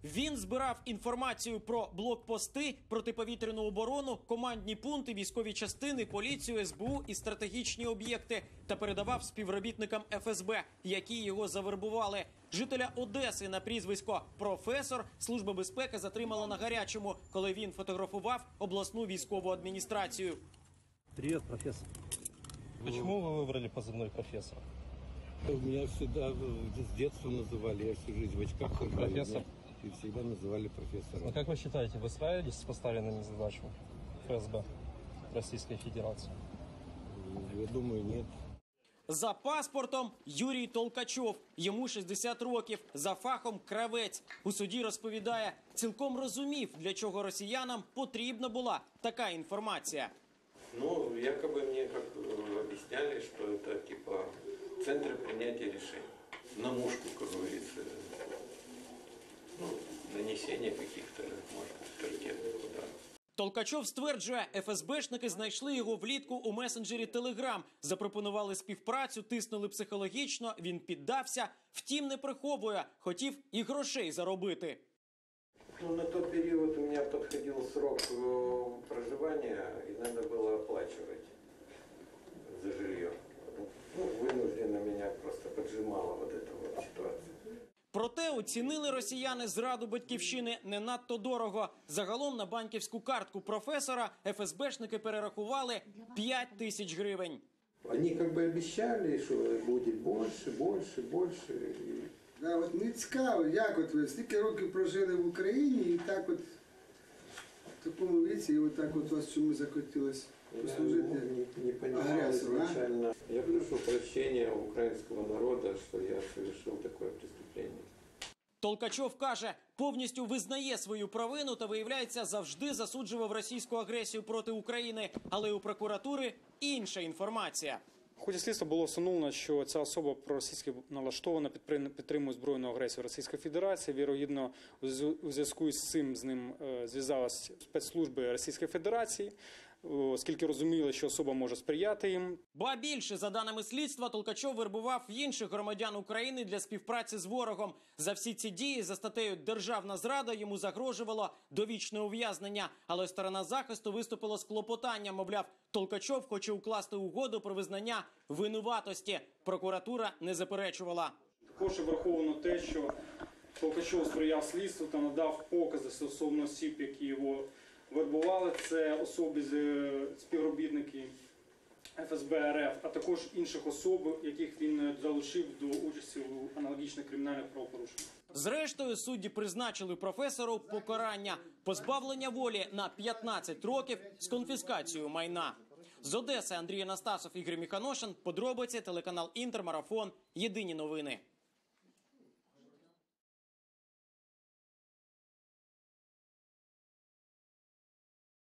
Він збирав інформацію про блокпости, протиповітряну оборону, командні пункти, військові частини, поліцію, СБУ і стратегічні об'єкти та передавав співробітникам ФСБ, які його завербували. Жителя Одеси на прізвисько «Професор» Служба безпеки затримала на гарячому, коли він фотографував обласну військову адміністрацію. Привет, профессор. Почему вы выбрали позывной «Профессор»? Меня всегда с детства называли, я всю жизнь в очках ходил. Профессор. И всегда называли профессором. Ну, как вы считаете, вы справились с поставленными задачами ФСБ Российской Федерации? Я думаю, нет. За паспортом Юрій Толкачов. Йому 60 років. За фахом кравець. У суді розповідає, цілком розумів, для чого росіянам потрібна була така інформація. Ну, якобы мне как объясняли, что это типа центры принятия решений. На мушку, как говорится. Ну, нанесение каких-то, может, ракетных ударов. Толкачов стверджує, ФСБшники знайшли його влітку у месенджері Телеграм, запропонували співпрацю, тиснули психологічно, він піддався, втім не приховує, хотів і грошей заробити. Ну, на тот период у меня подходил срок проживания, и надо было оплачивать за жилье. Ну, вынужденно меня просто поджимала вот эта вот ситуация. Проте оцінили росіяни зраду батьківщини не надто дорого. Загалом на банківську картку професора ФСБшники перерахували 5 тисяч гривень. Они как бы обещали, что будет больше, больше, больше. Да, от мені цікаво, як от ви стільки років прожили в Україні і так от в такому віці, і от так от вас чому захотілося послужити Не понимал агресору, а? изначально. Я прошу прощения у украинского народа, что я совершил такое преступление. Толкачов каже, повністю визнає свою провину та, виявляється, завжди засуджував російську агресію проти України. Але у прокуратури інша інформація. В ході слідства було встановлено, що ця особа проросійськи налаштована, підтримує збройну агресію Російської Федерації. Вірогідно, у зв'язку з цим з ним зв'язалися спецслужби Російської Федерації, оскільки розуміли, що особа може сприяти їм. Ба більше, за даними слідства, Толкачов вербував інших громадян України для співпраці з ворогом. За всі ці дії за статтею «Державна зрада» йому загрожувало довічне ув'язнення. Але сторона захисту виступила з клопотанням, мовляв, Толкачов хоче укласти угоду про визнання винуватості. Прокуратура не заперечувала. Також враховано те, що Толкачов сприяв слідству та надав покази стосовно осіб, які його вербували. Це особи, співробітники ФСБ РФ, а також інших осіб, яких він залучив до участі у аналогічних кримінальних правопорушеннях. Зрештою, судді призначили професору покарання – позбавлення волі на 15 років з конфіскацією майна. З Одеси Андрій Анастасов, Ігор Міханошин. Подробиці, телеканал «Інтер», Марафон. Єдині новини.